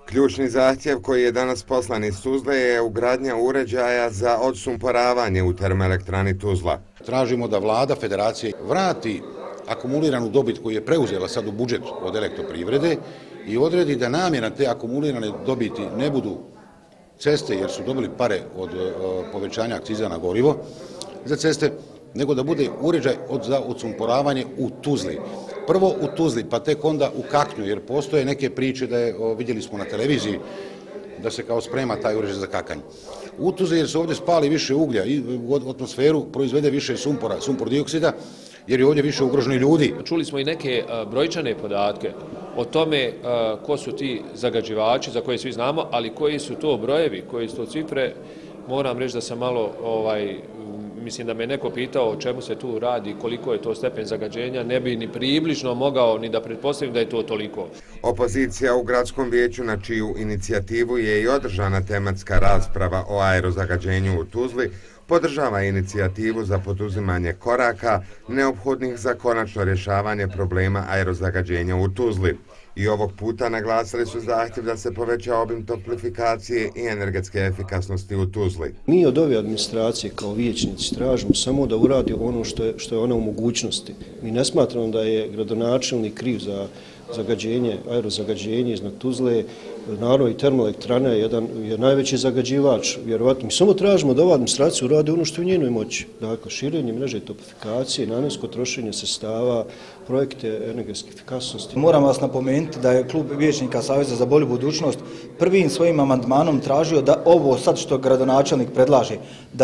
Ključni zahtjev koji je danas poslan iz Tuzle je ugradnja uređaja za odsumporavanje u termoelektrani Tuzla. Tražimo da vlada federacije vrati akumuliranu dobit koju je preuzela sad u budžet od elektroprivrede i odredi da namjena te akumulirane dobiti ne budu ceste jer su dobili pare od povećanja akciza na gorivo za ceste, nego da bude uređaj za odsumporavanje u Tuzli. Prvo u Tuzli, pa tek onda u Kaknju, jer postoje neke priče da je, vidjeli smo na televiziji, da se kao sprema taj uređaj za kakanje. U Tuzli jer se ovdje spali više uglja i u atmosferu proizvede više sumpor dioksida, jer je ovdje više ugroženi ljudi. Čuli smo i neke brojčane podatke o tome ko su ti zagađivači za koje svi znamo, ali koji su to brojevi, koji su to cifre. Moram reći da sam malo, mislim da me neko pitao o čemu se tu radi, koliko je to stepen zagađenja, ne bi ni približno mogao ni da pretpostavim da je to toliko. Opozicija u gradskom vijeću, na čiju inicijativu je i održana tematska rasprava o aerozagađenju u Tuzli, podržava inicijativu za poduzimanje koraka neophodnih za konačno rješavanje problema aerozagađenja u Tuzli. I ovog puta naglasili su zahtjev da se poveća obim toplifikacije i energetske efikasnosti u Tuzli. Mi od ove administracije kao vijećnici tražimo samo da uradi ono što je ona u mogućnosti. Mi ne smatramo da je gradonačelnik kriv za aerozagađenje iznad Tuzle. Naravno i termoelektrana je najveći zagađivač, vjerovatno. Mi samo tražimo da ova administracija uradi ono što je u njenoj moći. Dakle, širenje mreže toplifikacije, namjensko trošenje sredstava, projekte energetske efikasnosti. Moram vas napomenuti da je klub vijećnika Saveza za bolju budućnost prvim svojim amandmanom tražio da ovo sad što gradonačelnik predlaže, da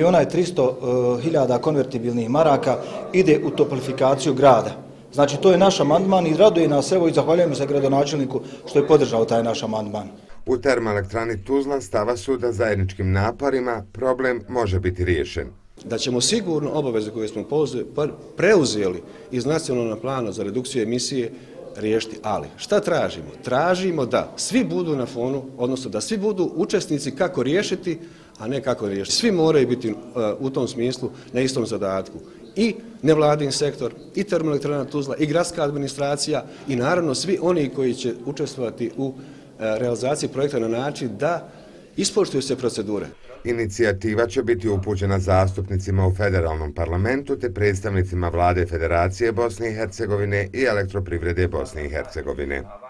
5.300.000 konvertibilnih maraka ide u toplifikaciju grada. Znači, to je naš amandman i raduje nas, evo i zahvaljujemo se gradonačelniku što je podržao taj naš amandman. U termoelektrani Tuzla stava su da zajedničkim naporima problem može biti riješen. Da ćemo sigurno obaveze koje smo preuzeli iz nacionalnog plana za redukciju emisije riješiti, ali šta tražimo? Tražimo da svi budu na fonu, odnosno da svi budu učesnici kako riješiti, a ne kako riješiti. Svi moraju biti u tom smislu na istom zadatku. I nevladin sektor, i termoelektrana Tuzla, i gradska administracija i naravno svi oni koji će učestvovati u realizaciji projekta na način da ispoštuju se procedure. Inicijativa će biti upućena zastupnicima u federalnom parlamentu te predstavnicima vlade Federacije Bosne i Hercegovine i Elektroprivrede Bosne i Hercegovine.